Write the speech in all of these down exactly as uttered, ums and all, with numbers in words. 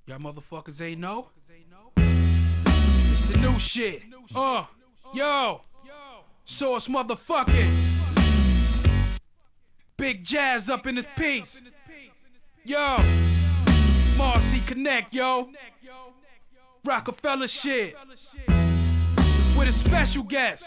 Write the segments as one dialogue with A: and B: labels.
A: Y'all motherfuckers ain't know? It's the new shit. Uh, yo, Source motherfucking Big Jazz up in this piece. Yo, Marcy Connect, yo. Rockefeller shit. With a special guest.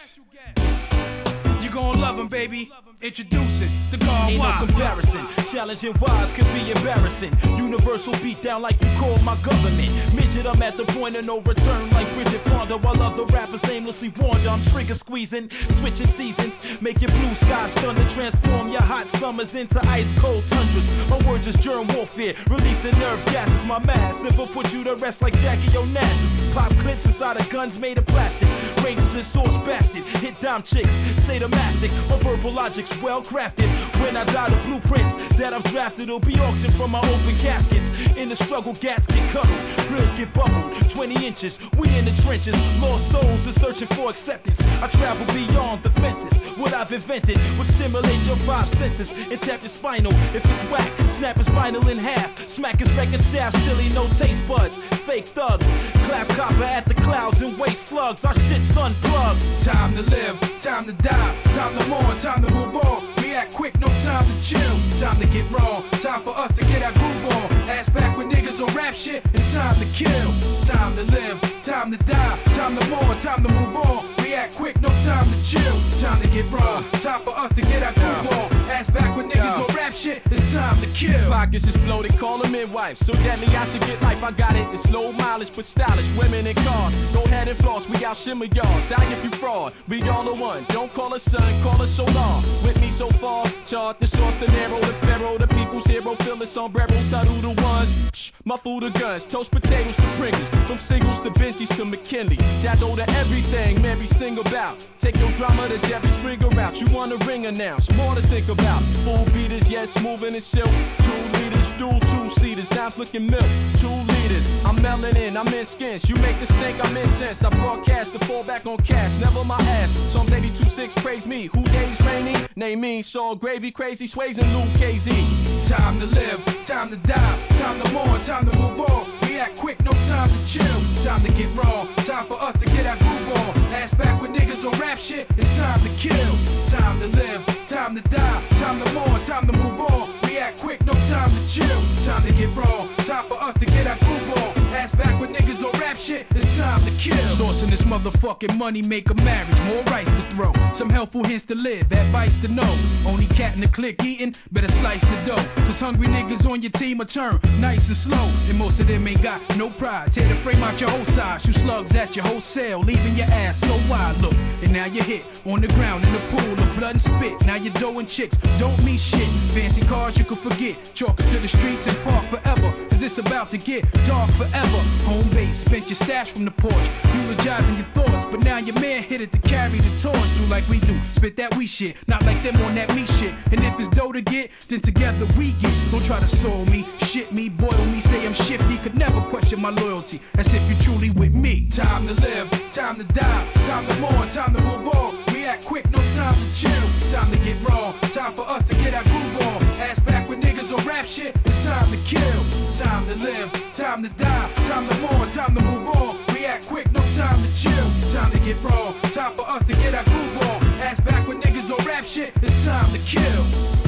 A: You gon' love him, baby. Introducing the God.
B: Ain't no comparison. Challenging wise could be embarrassing. Universal beat down like you call my government. Midget, I'm at the point of no return like Bridget Fonda. While other rappers aimlessly wander, I'm trigger squeezing, switching seasons, making blue skies thunder, transform your hot summers into ice cold tundras. My words is germ warfare, releasing nerve gases. My mass, will put you to rest like Jackie Onassis. Pop clips inside of guns made of plastic. Rangers and Source bastard, hit dime chicks, sadomastic. My verbal logic's well crafted. When I die, the blueprints that I've drafted will be auctioned from my open caskets. In the struggle, gats get cuddled, grills get bubbled. twenty inches, we in the trenches. Lost souls are searching for acceptance. I travel beyond the fences. What I've invented would stimulate your five senses and tap your spinal. If it's whack, snap his spinal in half. Smack his record staff, silly, no taste buds. Fake thugs, clap copper at the clouds and waste slugs. Our shit's unplugged.
A: Time to live, time to die, time to mourn, time to move on. We act quick, no time to chill. Time to get wrong, time for us to get our groove on. Ass back with niggas on rap shit, it's time to kill. Time to live, time to die, time to mourn, time to move on. We act quick, no time to chill. Time to get wrong, time for us to get our groove on. Ass back with niggas on rap shit, it's time to kill.
C: Pockets exploded, call them midwives. So deadly I should get life, I got it. It's low mileage but stylish, women in cars. Go ahead and floss, we out shimmer yards. Die if you fraud, we all the one. Don't call us son, call us solar. With me so far, chart the Source, the narrow, the pharaoh, the people's hero. Fill the sombrero, salute the ones. Psh, muffle the guns, toast potatoes to Pringles. From singles to Benjis to McKinley's. Jazz to everything, Mary sing about. Take your drama to Debbie Springer out. You want a ring announce, more to think about. Full beaters, yes, moving and silk. Two liters, dual two seaters, times looking milk. Two liters, I'm melanin, I'm in skins. You make the stink, I'm incense. I broadcast the fallback on cash, never my ass. Psalms eighty-two six, praise me. Who days rainy? Name me, Saul Gravy, Crazy Sways and Luke K Z.
A: Time to live, time to die, time to mourn, time to move on. We act quick, no time to chill. Time to get wrong, time for us to get our groove on. Ass back with niggas on rap shit, it's time to kill. Time to live, time to die, time to mourn, time to move on. We act quick, no time to chill. Time to get wrong, time for us to get our groove on. Ass back with niggas on rap shit, it's time to kill. Sourcing this motherfucking money make a marriage, more rice to throw. Some helpful hints to live, advice to know. Only cat in the clique eating, better slice the dough. Cause hungry niggas on your team are turn nice and slow. And most of them ain't got no pride. Tear the frame out your whole side, shoot slugs at your wholesale, leaving your ass so wide. Look, and now you're hit on the ground in the pool of blood and spit. Now you're doing chicks, don't mean shit. Fancy cars you can forget, chalk it to the streets and park forever. Cause it's about to get dark forever. Home base, spent your stash from the porch, eulogizing your thoughts. But now your man hit it to carry the torch. Do like we do, spit that we shit, not like them on that me shit. And if it's dough to get, then together we get. Don't try to soul me, shit me, boil me, say I'm shifty. Could never question my loyalty, as if you're truly with me. Time to live, time to die, time to mourn, time to move on. We act quick, no time to chill. Time to get wrong, time for us to get our groove on. Ass back with niggas on rap shit, it's time to kill. Time to live, time to die, time to mourn, time to move on. We act quick, no time to chill. Time to get wrong, time for us to get our groove on. Ass back with niggas on rap shit, it's time to kill.